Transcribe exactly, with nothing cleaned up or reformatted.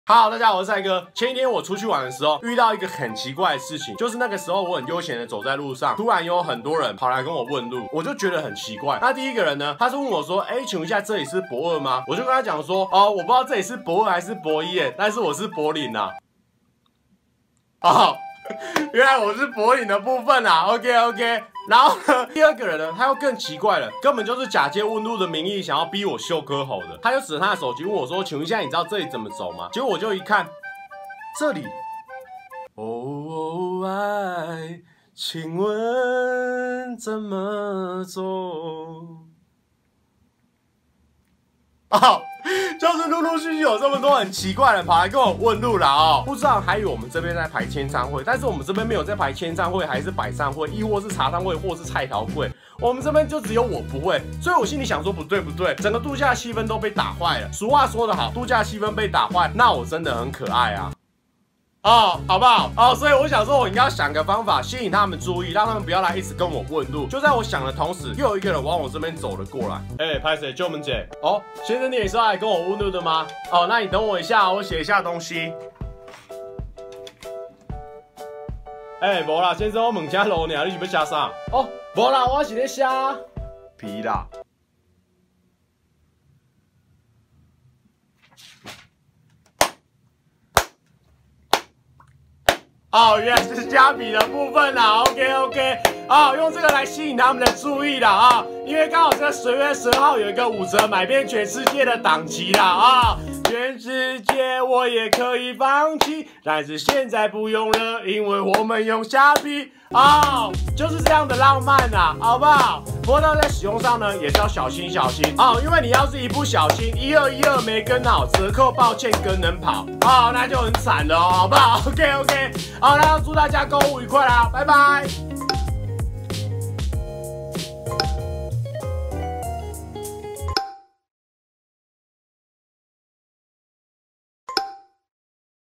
Hello， 大家好，我是赛哥。前几天我出去玩的时候，遇到一个很奇怪的事情，就是那个时候我很悠闲的走在路上，突然有很多人跑来跟我问路，我就觉得很奇怪。那第一个人呢，他是问我说：“哎、欸，请问一下这里是博二吗？”我就跟他讲说：“哦，我不知道这里是博二还是博一耶，但是我是柏林啊。”哦，原来我是柏林的部分啊。OK OK。然后呢，第二个人呢，他又更奇怪了，根本就是假借问路的名义，想要逼我秀歌喉的。他就指着他的手机问我说：“请问一下，你知道这里怎么走吗？”结果我就一看，这里，哦爱，请问怎么走？哦，就是陆陆续续有这么多很奇怪的跑来跟我问路啦哦，不知道还以为我们这边在排签唱会，但是我们这边没有在排签唱会，还是百唱会，亦或是茶汤会，或是菜头会，我们这边就只有我不会，所以我心里想说不对不对，整个度假气氛都被打坏了。俗话说得好，度假气氛被打坏，那我真的很可爱啊。哦，好不好？哦，所以我想说，我应该要想个方法吸引他们注意，让他们不要来一直跟我问路。就在我想的同时，又有一个人往我这边走了过来。哎、欸，拍谁？救门姐。哦，先生，你也是要来跟我问路的吗？哦，那你等我一下，我写一下东西。哎、欸，无啦，先生，我问下路呢，你是要写啥？哦，无啦，我是咧写皮啦。哦，原来是加笔的部分啦 ，OK OK， 哦，用这个来吸引他们的注意啦啊、哦，因为刚好在十月十号有一个五折买遍全世界的档期啦啊、哦，全世界我也可以放弃，但是现在不用了，因为我们用虾皮哦，就是这样的浪漫啦，好不好？不过在使用上呢，也是要小心小心哦，因为你要是一不小心一二一二没跟好，折扣抱歉跟人跑哦，那就很惨了哦，好不好 ？OK OK。好，那祝大家购物愉快啦，拜拜。